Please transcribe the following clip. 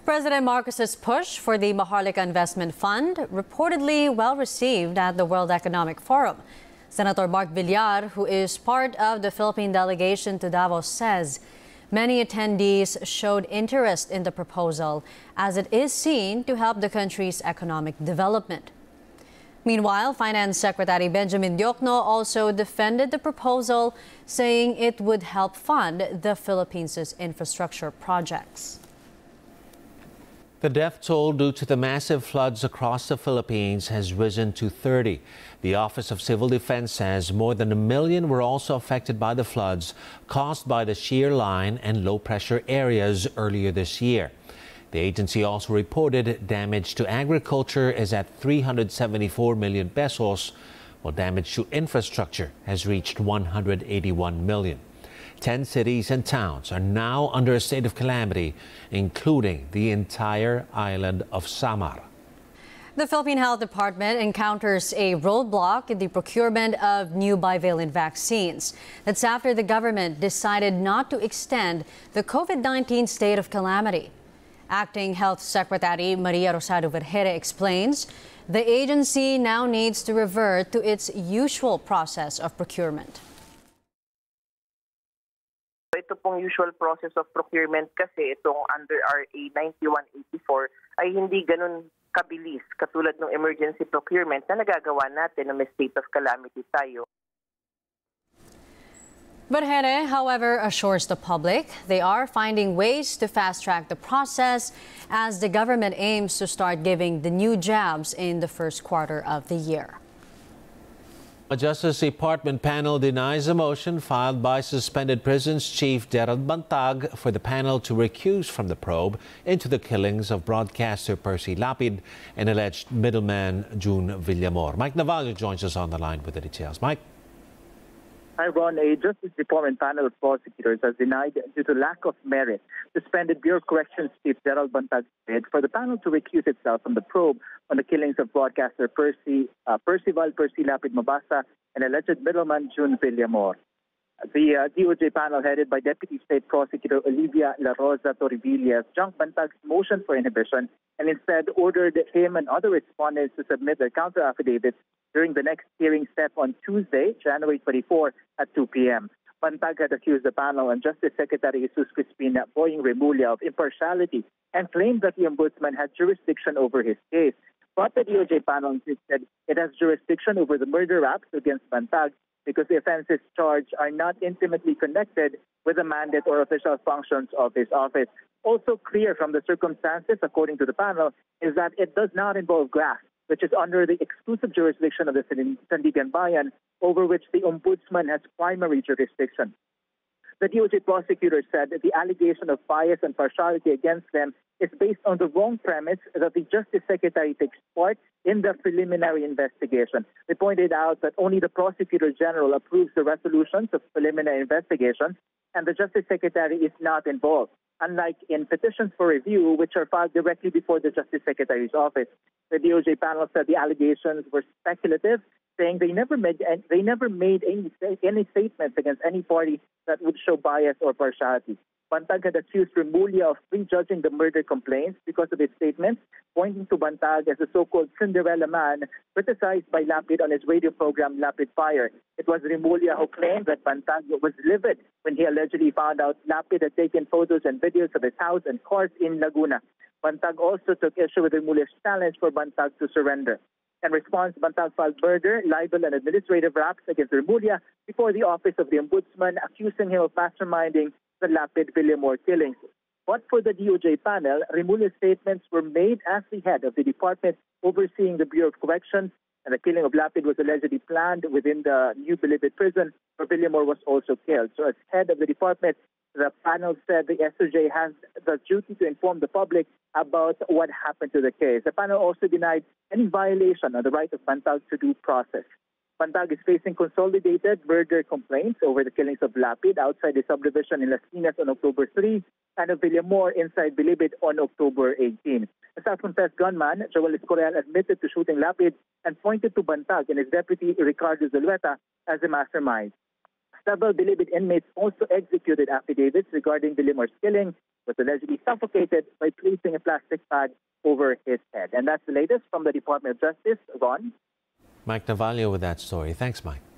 President Marcos's push for the Maharlika Investment Fund reportedly well received at the World Economic Forum. Senator Mark Villar, who is part of the Philippine delegation to Davos, says many attendees showed interest in the proposal as it is seen to help the country's economic development. Meanwhile, Finance Secretary Benjamin Diokno also defended the proposal, saying it would help fund the Philippines' infrastructure projects. The death toll due to the massive floods across the Philippines has risen to 30. The Office of Civil Defense says more than 1 million were also affected by the floods caused by the shear line and low-pressure areas earlier this year. The agency also reported damage to agriculture is at 374 million pesos, while damage to infrastructure has reached 181 million. 10 cities and towns are now under a state of calamity, including the entire island of Samar. The Philippine Health Department encounters a roadblock in the procurement of new bivalent vaccines. That's after the government decided not to extend the COVID-19 state of calamity. Acting Health Secretary Maria Rosado Vergere explains the agency now needs to revert to its usual process of procurement. Ito pong usual process of procurement kasi itong under RA 9184 ay hindi ganun kabilis katulad ng emergency procurement na nagagawa natin na may state of calamity tayo. Vergere, however, assures the public they are finding ways to fast-track the process as the government aims to start giving the new jabs in the first quarter of the year. A Justice Department panel denies a motion filed by suspended prisons chief Gerald Bantag for the panel to recuse from the probe into the killings of broadcaster Percy Lapid and alleged middleman June Villamor. Mike Navallo joins us on the line with the details. Mike. Hi, Ron. A Justice Department panel of prosecutors has denied, due to lack of merit, suspended Bureau of Corrections Chief Gerald Bantag's bid for the panel to recuse itself from the probe on the killings of broadcaster Percy Lapid Mabasa and alleged middleman June Villamor. The DOJ panel, headed by Deputy State Prosecutor Olivia La Rosa Torribillas, junked Bantag's motion for inhibition and instead ordered him and other respondents to submit their counter affidavits during the next hearing set on Tuesday, January 24 at 2 p.m. Bantag had accused the panel and Justice Secretary Jesus Crispin Boying Remulla of impartiality and claimed that the Ombudsman had jurisdiction over his case. But the DOJ panel insisted it has jurisdiction over the murder raps against Bantag because the offenses charged are not intimately connected with the mandate or official functions of his office. Also clear from the circumstances, according to the panel, is that it does not involve graft, which is under the exclusive jurisdiction of the Sandigan Bayan, over which the Ombudsman has primary jurisdiction. The DOJ prosecutor said that the allegation of bias and partiality against them is based on the wrong premise that the Justice Secretary takes part in the preliminary investigation. They pointed out that only the Prosecutor General approves the resolutions of preliminary investigations, and the Justice Secretary is not involved, unlike in petitions for review, which are filed directly before the Justice Secretary's office. The DOJ panel said the allegations were speculative, saying they never made any statements against any party that would show bias or partiality. Bantag had accused Remulla of prejudging the murder complaints because of his statements, pointing to Bantag as a so-called Cinderella man criticized by Lapid on his radio program Lapid Fire. It was Remulla who claimed that Bantag was livid when he allegedly found out Lapid had taken photos and videos of his house and cars in Laguna. Bantag also took issue with Remulla's challenge for Bantag to surrender. In response, Bantag filed murder, libel, and administrative raps against Remulla before the Office of the Ombudsman, accusing him of masterminding the Lapid Villamor killings. But for the DOJ panel, Remulla's statements were made as the head of the department overseeing the Bureau of Corrections, and the killing of Lapid was allegedly planned within the New Bilibid prison, where Villamor was also killed. So as head of the department, the panel said the SOJ has the duty to inform the public about what happened to the case. The panel also denied any violation of the right of Bantag to due process. Bantag is facing consolidated murder complaints over the killings of Lapid outside the subdivision in Las Piñas on October 3 and of Villamor inside Bilibid on October 18. The self-confessed gunman, Joel Escorial, admitted to shooting Lapid and pointed to Bantag and his deputy Ricardo Zulueta as the mastermind. Several Bilibid inmates also executed affidavits regarding Villamor's killing, was allegedly suffocated by placing a plastic bag over his head. And that's the latest from the Department of Justice. Ron? Mike Navalio with that story. Thanks, Mike.